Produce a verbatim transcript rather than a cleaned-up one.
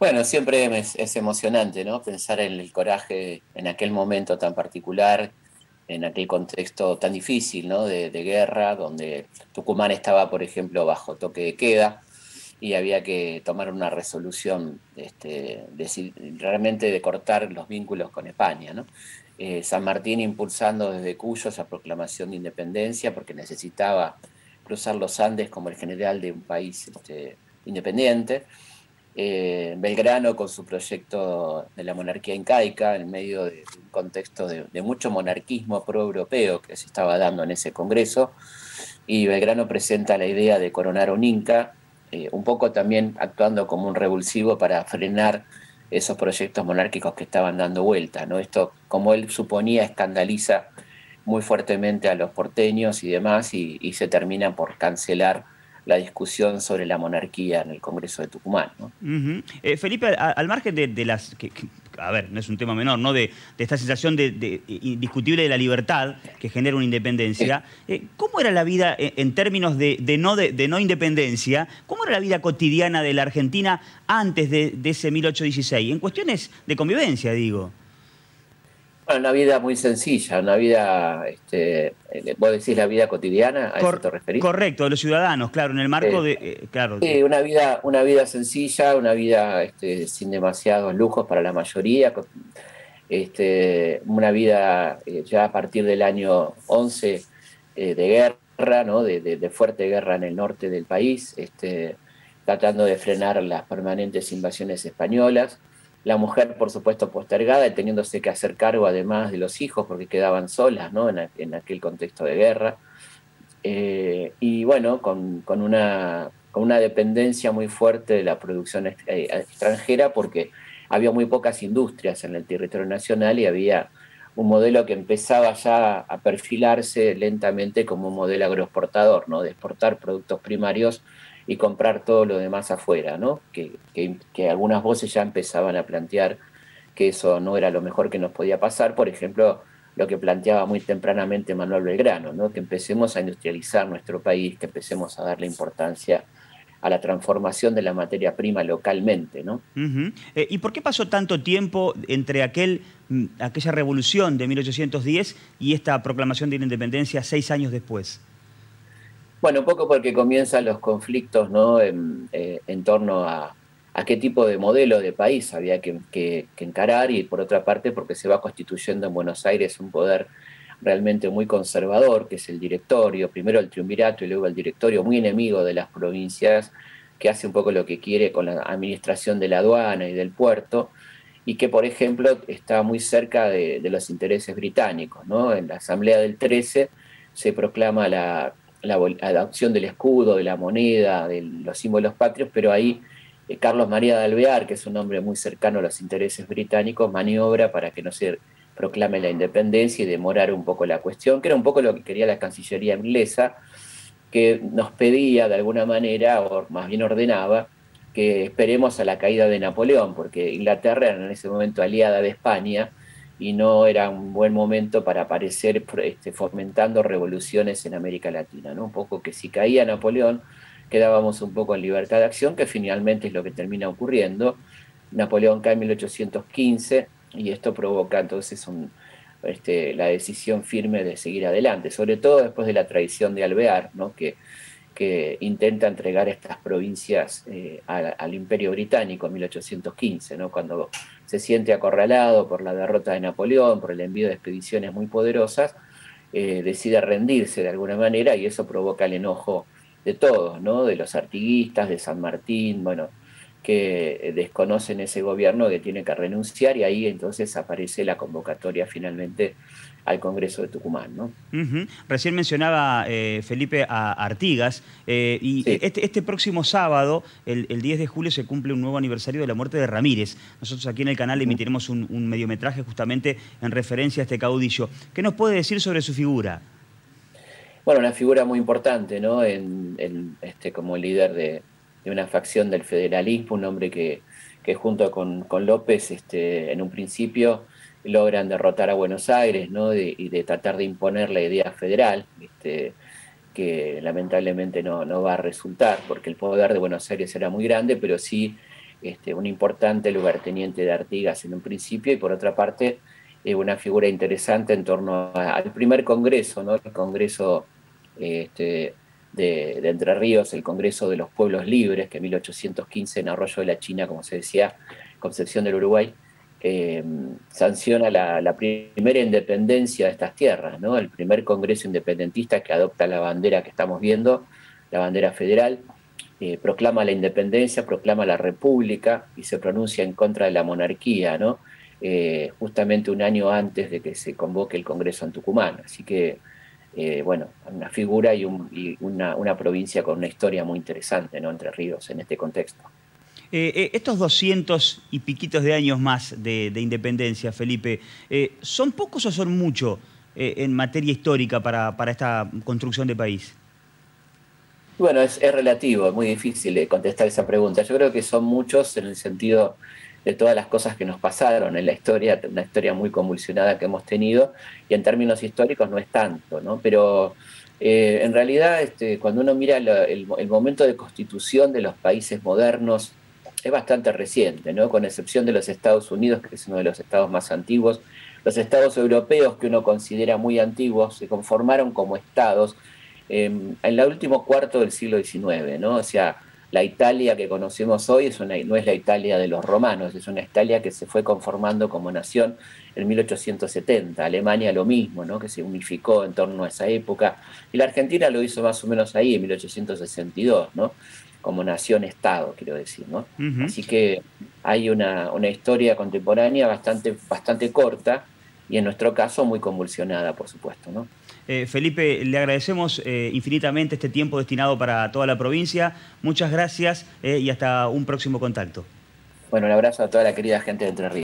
Bueno, siempre es, es emocionante, ¿no? Pensar en el coraje en aquel momento tan particular, en aquel contexto tan difícil, ¿no? De, de guerra, donde Tucumán estaba, por ejemplo, bajo toque de queda y había que tomar una resolución, este, de, realmente de cortar los vínculos con España, ¿no? Eh, San Martín impulsando desde Cuyo esa proclamación de independencia porque necesitaba cruzar los Andes como el general de un país este, independiente. Eh, Belgrano con su proyecto de la monarquía incaica en medio de, de un contexto de, de mucho monarquismo pro-europeo que se estaba dando en ese congreso, y Belgrano presenta la idea de coronar a un inca, eh, un poco también actuando como un revulsivo para frenar esos proyectos monárquicos que estaban dando vuelta, ¿no? Esto, como él suponía, escandaliza muy fuertemente a los porteños y demás, y, y se termina por cancelar la discusión sobre la monarquía en el Congreso de Tucumán, ¿no? Uh-huh. eh, Felipe, a, al margen de, de las... Que, que, a ver, no es un tema menor, ¿no? De, de esta sensación de, de, indiscutible de la libertad que genera una independencia. Eh, ¿Cómo era la vida en, en términos de, de, no de, de no independencia? ¿Cómo era la vida cotidiana de la Argentina antes de, de ese mil ochocientos dieciséis? En cuestiones de convivencia, digo. Bueno, una vida muy sencilla, una vida, este, vos decís la vida cotidiana, ¿a eso Cor te referís? correcto, de los ciudadanos, claro, en el marco Eh, de... Eh, claro, sí, de, una vida, una vida sencilla, una vida este, sin demasiados lujos para la mayoría, este, una vida eh, ya a partir del año once eh, de guerra, ¿no? de, de, de fuerte guerra en el norte del país, este, tratando de frenar las permanentes invasiones españolas. La mujer, por supuesto, postergada y teniéndose que hacer cargo además de los hijos porque quedaban solas, ¿no? en, a, en aquel contexto de guerra. Eh, y bueno, con, con, una, con una dependencia muy fuerte de la producción ex, eh, extranjera porque había muy pocas industrias en el territorio nacional y había un modelo que empezaba ya a perfilarse lentamente como un modelo agroexportador, ¿no? De exportar productos primarios y comprar todo lo demás afuera, ¿no? Que, que, que algunas voces ya empezaban a plantear que eso no era lo mejor que nos podía pasar. Por ejemplo, lo que planteaba muy tempranamente Manuel Belgrano, ¿no? Que empecemos a industrializar nuestro país, que empecemos a darle importancia a la transformación de la materia prima localmente, ¿no? Uh-huh. eh, ¿Y por qué pasó tanto tiempo entre aquel, aquella revolución de mil ochocientos diez y esta proclamación de la independencia seis años después? Bueno, un poco porque comienzan los conflictos, ¿no? en, eh, en torno a, a qué tipo de modelo de país había que, que, que encarar, y por otra parte porque se va constituyendo en Buenos Aires un poder realmente muy conservador, que es el directorio, primero el triunvirato y luego el directorio, muy enemigo de las provincias, que hace un poco lo que quiere con la administración de la aduana y del puerto, y que, por ejemplo, está muy cerca de, de los intereses británicos, ¿no? En la Asamblea del trece se proclama la, la adopción del escudo, de la moneda, de los símbolos patrios, pero ahí eh, Carlos María de Alvear, que es un hombre muy cercano a los intereses británicos, maniobra para que no se proclame la independencia y demorar un poco la cuestión, que era un poco lo que quería la Cancillería inglesa, que nos pedía de alguna manera, o más bien ordenaba, que esperemos a la caída de Napoleón, porque Inglaterra era en ese momento aliada de España y no era un buen momento para aparecer este, fomentando revoluciones en América Latina, ¿no? Un poco que si caía Napoleón quedábamos un poco en libertad de acción, que finalmente es lo que termina ocurriendo. Napoleón cae en mil ochocientos quince y esto provoca entonces un, este, la decisión firme de seguir adelante, sobre todo después de la traición de Alvear, ¿no? que, que intenta entregar estas provincias eh, al, al Imperio Británico en mil ochocientos quince, ¿no? Cuando se siente acorralado por la derrota de Napoleón, por el envío de expediciones muy poderosas, eh, decide rendirse de alguna manera y eso provoca el enojo de todos, ¿no? De los artiguistas, de San Martín, bueno, que desconocen ese gobierno que tiene que renunciar, y ahí entonces aparece la convocatoria finalmente al Congreso de Tucumán, ¿no? Uh-huh. Recién mencionaba eh, Felipe a Artigas, eh, y Sí. este, este próximo sábado, el, el diez de julio, se cumple un nuevo aniversario de la muerte de Ramírez. Nosotros aquí en el canal emitiremos un, un mediometraje justamente en referencia a este caudillo. ¿Qué nos puede decir sobre su figura? Bueno, una figura muy importante, ¿no? En, en, este, como líder de, de una facción del federalismo, un hombre que, que junto con, con López, este, en un principio logran derrotar a Buenos Aires, ¿no? De, y de tratar de imponer la idea federal, este, que lamentablemente no, no va a resultar, porque el poder de Buenos Aires era muy grande, pero sí este, un importante lugarteniente de Artigas en un principio, y por otra parte, eh, una figura interesante en torno a, al primer congreso, ¿no? El congreso este, de, de Entre Ríos, el Congreso de los Pueblos Libres, que en mil ochocientos quince en Arroyo de la China, como se decía, Concepción del Uruguay, eh, sanciona la, la primera independencia de estas tierras, ¿no? El primer congreso independentista que adopta la bandera que estamos viendo, la bandera federal, eh, proclama la independencia, proclama la república y se pronuncia en contra de la monarquía, ¿no? Eh, justamente un año antes de que se convoque el Congreso en Tucumán. Así que, eh, bueno, una figura y, un, y una, una provincia con una historia muy interesante, ¿no? Entre Ríos en este contexto. Eh, eh, estos doscientos y piquitos de años más de, de independencia, Felipe, eh, ¿son pocos o son muchos eh, en materia histórica para, para esta construcción de país? Bueno, es, es relativo, es muy difícil de contestar esa pregunta. Yo creo que son muchos en el sentido de todas las cosas que nos pasaron en la historia, una historia muy convulsionada que hemos tenido, y en términos históricos no es tanto, ¿no? Pero eh, en realidad, este, cuando uno mira la, el, el momento de constitución de los países modernos, es bastante reciente, ¿no? Con excepción de los Estados Unidos, que es uno de los estados más antiguos. Los estados europeos, que uno considera muy antiguos, se conformaron como estados eh, en el último cuarto del siglo diecinueve, ¿no? O sea, la Italia que conocemos hoy es una, no es la Italia de los romanos, es una Italia que se fue conformando como nación en mil ochocientos setenta. Alemania lo mismo, ¿no? Que se unificó en torno a esa época. Y la Argentina lo hizo más o menos ahí, en mil ochocientos sesenta y dos, ¿no? Como nación-estado, quiero decir, ¿no? Uh-huh. Así que hay una, una historia contemporánea bastante, bastante corta y en nuestro caso muy convulsionada, por supuesto, ¿no? Eh, Felipe, le agradecemos eh, infinitamente este tiempo destinado para toda la provincia. Muchas gracias eh, y hasta un próximo contacto. Bueno, un abrazo a toda la querida gente de Entre Ríos.